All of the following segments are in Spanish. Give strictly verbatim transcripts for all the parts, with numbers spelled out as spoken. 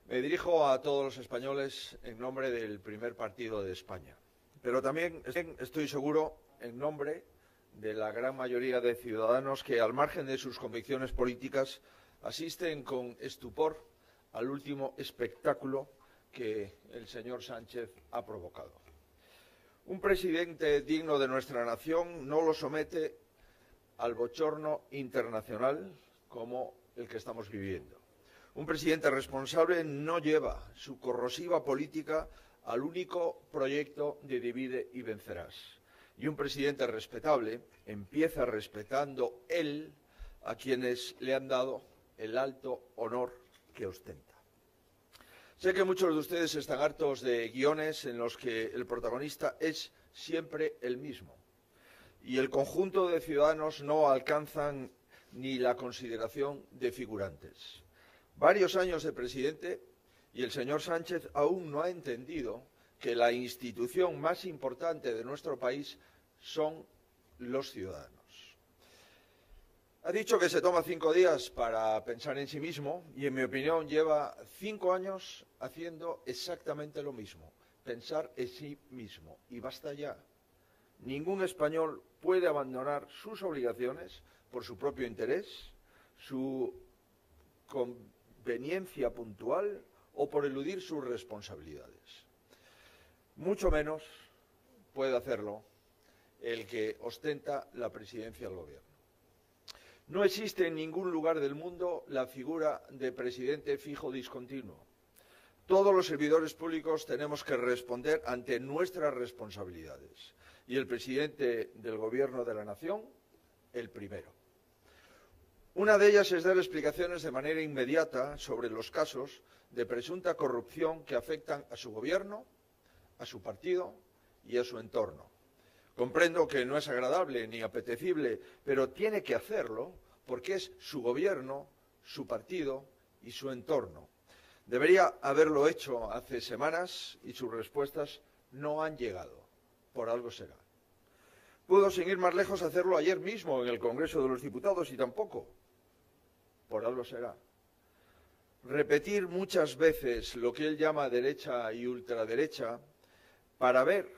Me dirijo a todos los españoles en nombre del primer partido de España, pero también estoy seguro en nombre de la gran mayoría de ciudadanos que, al margen de sus convicciones políticas, asisten con estupor al último espectáculo que el señor Sánchez ha provocado. Un presidente digno de nuestra nación no lo somete al bochorno internacional como el que estamos viviendo. Un presidente responsable no lleva su corrosiva política al único proyecto de divide y vencerás. Y un presidente respetable empieza respetando él a quienes le han dado el alto honor que ostenta. Sé que muchos de ustedes están hartos de guiones en los que el protagonista es siempre el mismo y el conjunto de ciudadanos no alcanzan ni la consideración de figurantes. Varios años de presidente y el señor Sánchez aún no ha entendido que la institución más importante de nuestro país son los ciudadanos. Ha dicho que se toma cinco días para pensar en sí mismo y, en mi opinión, lleva cinco años haciendo exactamente lo mismo, pensar en sí mismo. Y basta ya. Ningún español puede abandonar sus obligaciones por su propio interés, su conveniencia puntual o por eludir sus responsabilidades. Mucho menos puede hacerlo el que ostenta la presidencia del gobierno. No existe en ningún lugar del mundo la figura de presidente fijo discontinuo. Todos los servidores públicos tenemos que responder ante nuestras responsabilidades y el presidente del gobierno de la nación, el primero. Una de ellas es dar explicaciones de manera inmediata sobre los casos de presunta corrupción que afectan a su gobierno, a su partido y a su entorno. Comprendo que no es agradable ni apetecible, pero tiene que hacerlo porque es su gobierno, su partido y su entorno. Debería haberlo hecho hace semanas y sus respuestas no han llegado. Por algo será. Pudo, sin ir más lejos, hacerlo ayer mismo en el Congreso de los Diputados y tampoco. Por algo será. Repetir muchas veces lo que él llama derecha y ultraderecha para ver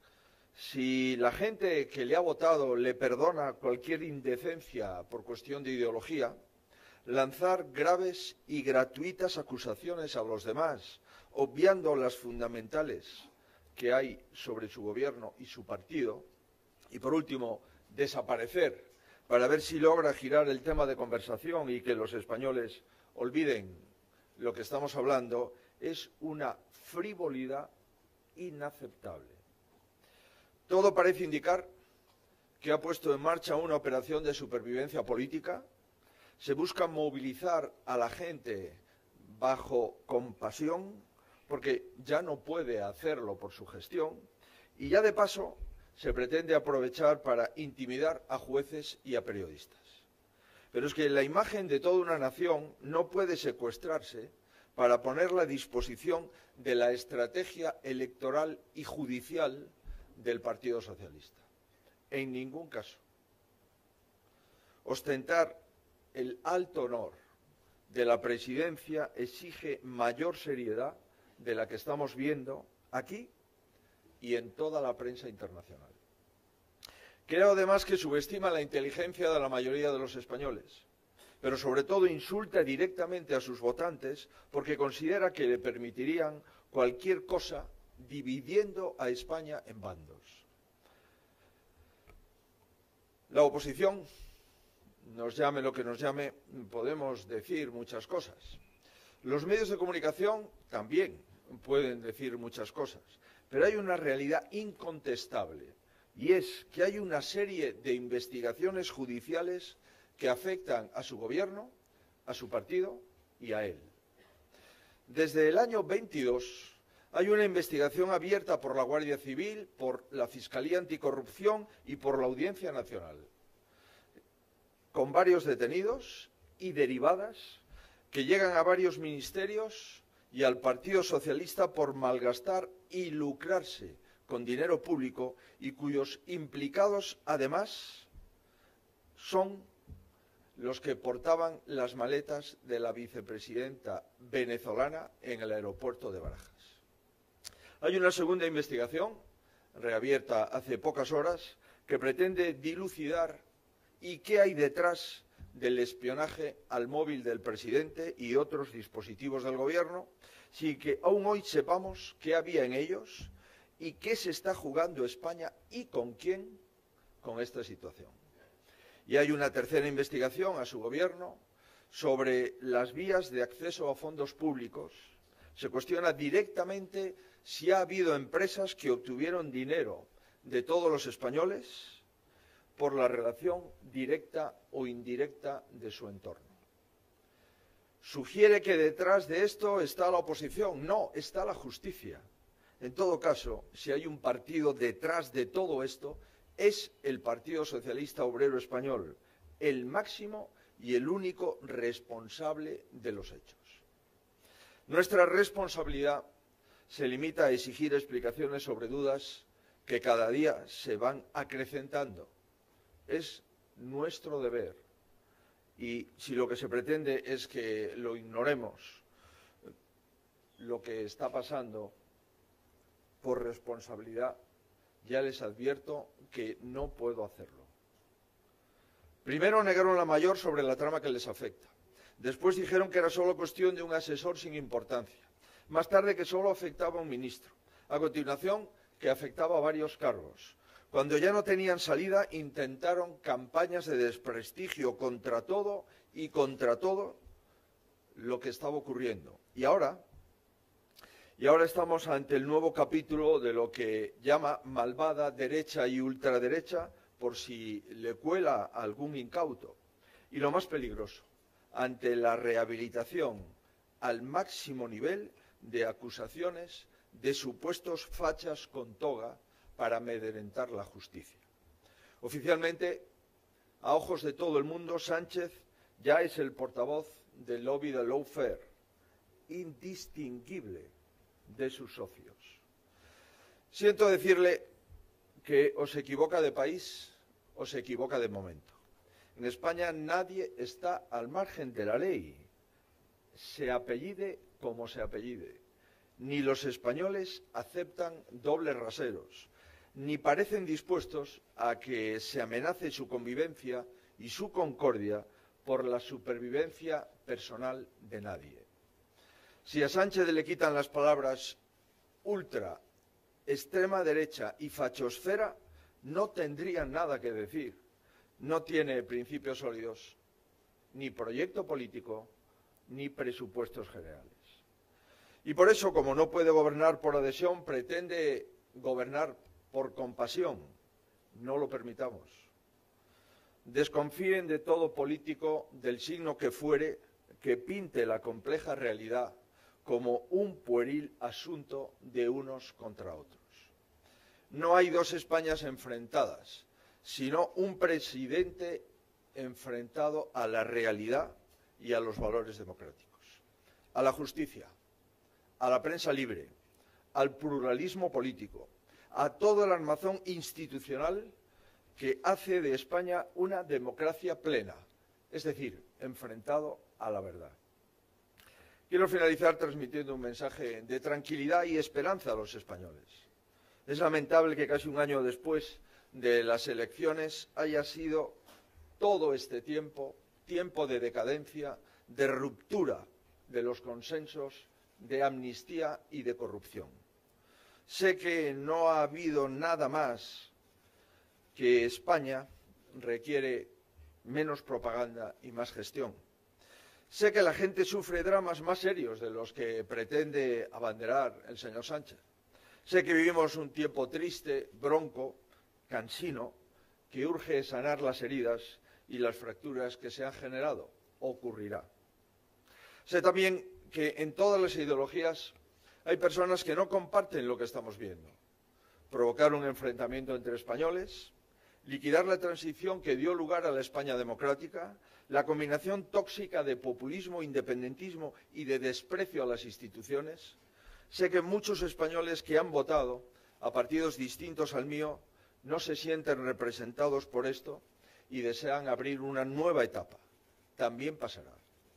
si la gente que le ha votado le perdona cualquier indecencia por cuestión de ideología, lanzar graves y gratuitas acusaciones a los demás, obviando las fundamentales que hay sobre su gobierno y su partido, y por último, desaparecer para ver si logra girar el tema de conversación y que los españoles olviden lo que estamos hablando, es una frivolidad inaceptable. Todo parece indicar que ha puesto en marcha una operación de supervivencia política. Se busca movilizar a la gente bajo compasión, porque ya no puede hacerlo por su gestión, y ya de paso se pretende aprovechar para intimidar a jueces y a periodistas. Pero es que la imagen de toda una nación no puede secuestrarse para ponerla a disposición de la estrategia electoral y judicial del Partido Socialista. En ningún caso. Ostentar el alto honor de la presidencia exige mayor seriedad de la que estamos viendo aquí y en toda la prensa internacional. Creo además que subestima la inteligencia de la mayoría de los españoles, pero sobre todo insulta directamente a sus votantes porque considera que le permitirían cualquier cosa dividiendo a España en bandos. La oposición, nos llame lo que nos llame, podemos decir muchas cosas. Los medios de comunicación también pueden decir muchas cosas, pero hay una realidad incontestable, y es que hay una serie de investigaciones judiciales que afectan a su gobierno, a su partido y a él. Desde el año veintidós hay una investigación abierta por la Guardia Civil, por la Fiscalía Anticorrupción y por la Audiencia Nacional, con varios detenidos y derivadas que llegan a varios ministerios y al Partido Socialista por malgastar y lucrarse con dinero público y cuyos implicados, además, son los que portaban las maletas de la vicepresidenta venezolana en el aeropuerto de Barajas. Hay una segunda investigación, reabierta hace pocas horas, que pretende dilucidar y qué hay detrás del espionaje al móvil del presidente y otros dispositivos del gobierno, sin que aún hoy sepamos qué había en ellos y qué se está jugando España y con quién con esta situación. Y hay una tercera investigación a su gobierno sobre las vías de acceso a fondos públicos. Se cuestiona directamente si ha habido empresas que obtuvieron dinero de todos los españoles por la relación directa o indirecta de su entorno. ¿Sugiere que detrás de esto está la oposición? No, está la justicia. En todo caso, si hay un partido detrás de todo esto, es el Partido Socialista Obrero Español, el máximo y el único responsable de los hechos. Nuestra responsabilidad se limita a exigir explicaciones sobre dudas que cada día se van acrecentando. Es nuestro deber. Y si lo que se pretende es que lo ignoremos, lo que está pasando por responsabilidad, ya les advierto que no puedo hacerlo. Primero negaron la mayor sobre la trama que les afecta. Después dijeron que era solo cuestión de un asesor sin importancia. Más tarde que solo afectaba a un ministro. A continuación, que afectaba a varios cargos. Cuando ya no tenían salida, intentaron campañas de desprestigio contra todo y contra todo lo que estaba ocurriendo. Y ahora, y ahora estamos ante el nuevo capítulo de lo que llama malvada derecha y ultraderecha, por si le cuela a algún incauto. Y lo más peligroso, ante la rehabilitación al máximo nivel de acusaciones de supuestos fachas con toga para amedrentar la justicia. Oficialmente, a ojos de todo el mundo, Sánchez ya es el portavoz del lobby de lawfare, indistinguible de sus socios. Siento decirle que o se equivoca de país o se equivoca de momento. En España nadie está al margen de la ley, se apellide como se apellide. Ni los españoles aceptan dobles raseros, ni parecen dispuestos a que se amenace su convivencia y su concordia por la supervivencia personal de nadie. Si a Sánchez le quitan las palabras ultra, extrema derecha y fachosfera, no tendría nada que decir. No tiene principios sólidos, ni proyecto político, ni presupuestos generales. Y por eso, como no puede gobernar por adhesión, pretende gobernar por compasión. No lo permitamos. Desconfíen de todo político del signo que fuere que pinte la compleja realidad como un pueril asunto de unos contra otros. No hay dos Españas enfrentadas, sino un presidente enfrentado a la realidad y a los valores democráticos, a la justicia, a la prensa libre, al pluralismo político, a todo el armazón institucional que hace de España una democracia plena, es decir, enfrentado a la verdad. Quiero finalizar transmitiendo un mensaje de tranquilidad y esperanza a los españoles. Es lamentable que casi un año después de las elecciones haya sido todo este tiempo, tiempo de decadencia, de ruptura de los consensos, de amnistía y de corrupción. Sé que no ha habido nada más que España requiere menos propaganda y más gestión. Sé que la gente sufre dramas más serios de los que pretende abanderar el señor Sánchez. Sé que vivimos un tiempo triste, bronco, cansino, que urge sanar las heridas y las fracturas que se han generado. Ocurrirá. Sé también que en todas las ideologías hay personas que no comparten lo que estamos viendo. Provocar un enfrentamiento entre españoles, liquidar la transición que dio lugar a la España democrática, la combinación tóxica de populismo, independentismo y de desprecio a las instituciones. Sé que muchos españoles que han votado a partidos distintos al mío no se sienten representados por esto y desean abrir una nueva etapa, también pasará.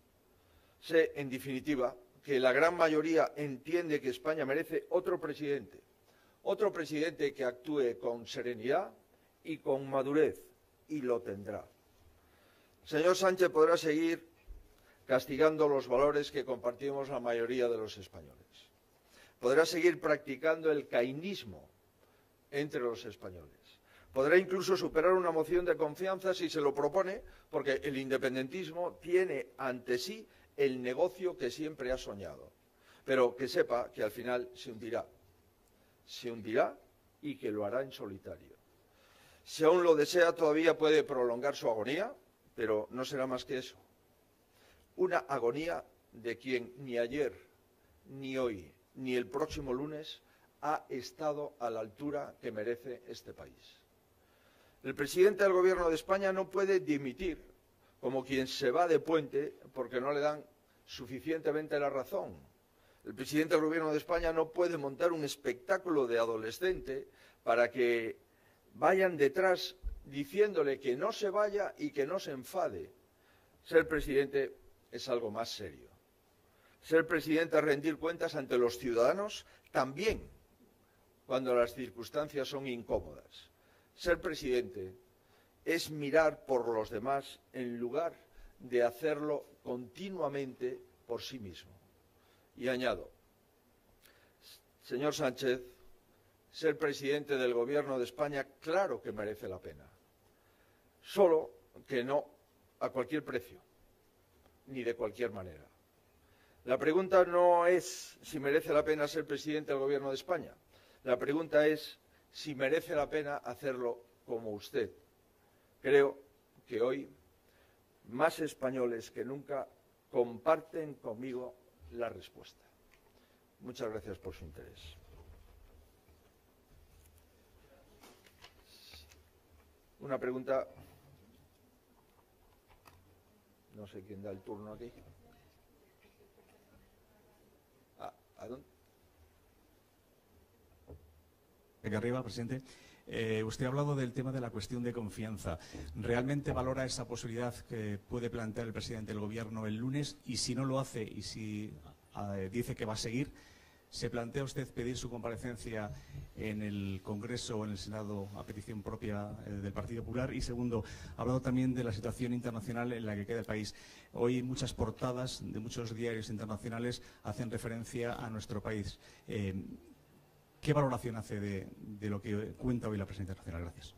Sé, en definitiva, que la gran mayoría entiende que España merece otro presidente, otro presidente que actúe con serenidad y con madurez, y lo tendrá. Señor Sánchez podrá seguir castigando los valores que compartimos la mayoría de los españoles. Podrá seguir practicando el cainismo entre los españoles. Podrá incluso superar una moción de confianza si se lo propone, porque el independentismo tiene ante sí el negocio que siempre ha soñado. Pero que sepa que al final se hundirá. Se hundirá y que lo hará en solitario. Si aún lo desea, todavía puede prolongar su agonía, pero no será más que eso. Una agonía de quien ni ayer, ni hoy, ni el próximo lunes ha estado a la altura que merece este país. El presidente del Gobierno de España no puede dimitir como quien se va de puente porque no le dan suficientemente la razón. El presidente del Gobierno de España no puede montar un espectáculo de adolescente para que vayan detrás diciéndole que no se vaya y que no se enfade. Ser presidente es algo más serio. Ser presidente es rendir cuentas ante los ciudadanos también cuando las circunstancias son incómodas. Ser presidente es mirar por los demás en lugar de hacerlo continuamente por sí mismo. Y añado, señor Sánchez, ser presidente del Gobierno de España claro que merece la pena, solo que no a cualquier precio, ni de cualquier manera. La pregunta no es si merece la pena ser presidente del Gobierno de España, la pregunta es si merece la pena hacerlo como usted. Creo que hoy más españoles que nunca comparten conmigo la respuesta. Muchas gracias por su interés. Una pregunta. No sé quién da el turno aquí. Ah, ¿a dónde? Aquí arriba, presidente. Eh, usted ha hablado del tema de la cuestión de confianza. ¿Realmente valora esa posibilidad que puede plantear el presidente del Gobierno el lunes? Y si no lo hace y si eh, dice que va a seguir, ¿se plantea usted pedir su comparecencia en el Congreso o en el Senado a petición propia eh, del Partido Popular? Y segundo, ha hablado también de la situación internacional en la que queda el país. Hoy muchas portadas de muchos diarios internacionales hacen referencia a nuestro país. Eh, ¿Qué valoración hace de, de lo que cuenta hoy la prensa internacional? Gracias.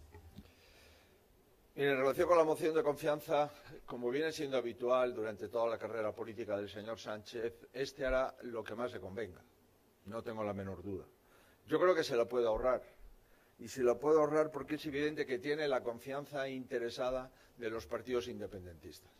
En relación con la moción de confianza, como viene siendo habitual durante toda la carrera política del señor Sánchez, este hará lo que más le convenga. No tengo la menor duda. Yo creo que se la puede ahorrar. Y se la puede ahorrar porque es evidente que tiene la confianza interesada de los partidos independentistas.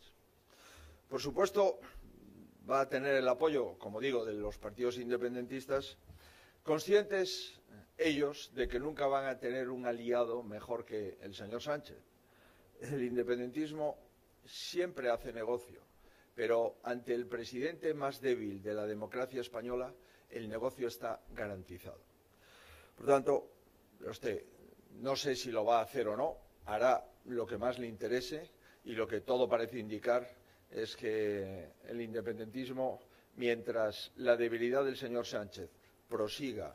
Por supuesto, va a tener el apoyo, como digo, de los partidos independentistas, conscientes ellos de que nunca van a tener un aliado mejor que el señor Sánchez. El independentismo siempre hace negocio, pero ante el presidente más débil de la democracia española, el negocio está garantizado. Por tanto, usted, no sé si lo va a hacer o no, hará lo que más le interese y lo que todo parece indicar es que el independentismo, mientras la debilidad del señor Sánchez prosiga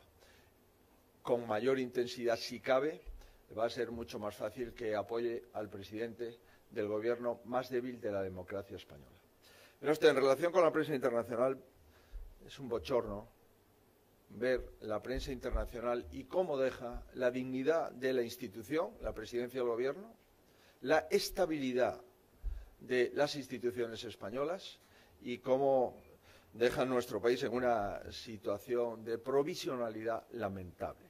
con mayor intensidad si cabe, va a ser mucho más fácil que apoye al presidente del gobierno más débil de la democracia española. Pero usted, en relación con la prensa internacional, es un bochorno ver la prensa internacional y cómo deja la dignidad de la institución, la presidencia del gobierno, la estabilidad de las instituciones españolas y cómo deja nuestro país en una situación de provisionalidad lamentable.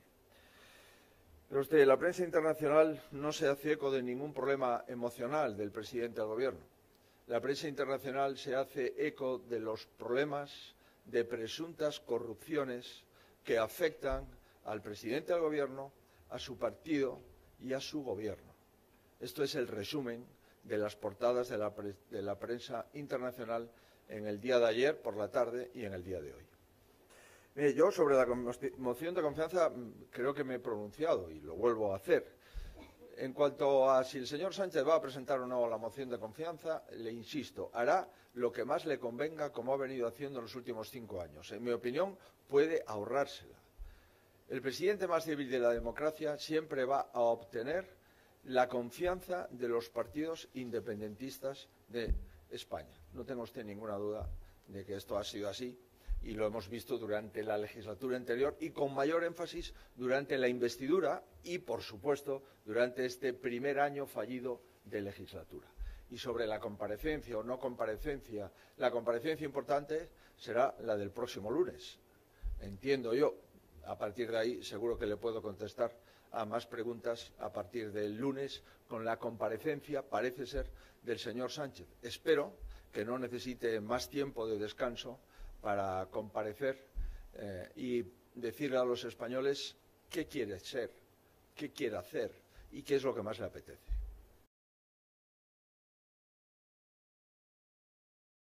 Pero usted, la prensa internacional no se hace eco de ningún problema emocional del presidente del gobierno. La prensa internacional se hace eco de los problemas de presuntas corrupciones que afectan al presidente del gobierno, a su partido y a su gobierno. Esto es el resumen de las portadas de la, de la prensa internacional en el día de ayer por la tarde y en el día de hoy. Mire, yo sobre la moción de confianza creo que me he pronunciado y lo vuelvo a hacer. En cuanto a si el señor Sánchez va a presentar o no la moción de confianza, le insisto, hará lo que más le convenga, como ha venido haciendo en los últimos cinco años. En mi opinión, puede ahorrársela. El presidente más débil de la democracia siempre va a obtener la confianza de los partidos independentistas de España. No tenga usted ninguna duda de que esto ha sido así. Y lo hemos visto durante la legislatura anterior y con mayor énfasis durante la investidura y, por supuesto, durante este primer año fallido de legislatura. Y sobre la comparecencia o no comparecencia, la comparecencia importante será la del próximo lunes. Entiendo yo, a partir de ahí seguro que le puedo contestar a más preguntas a partir del lunes con la comparecencia, parece ser, del señor Sánchez. Espero que no necesite más tiempo de descanso para comparecer eh, y decirle a los españoles qué quiere ser, qué quiere hacer y qué es lo que más le apetece.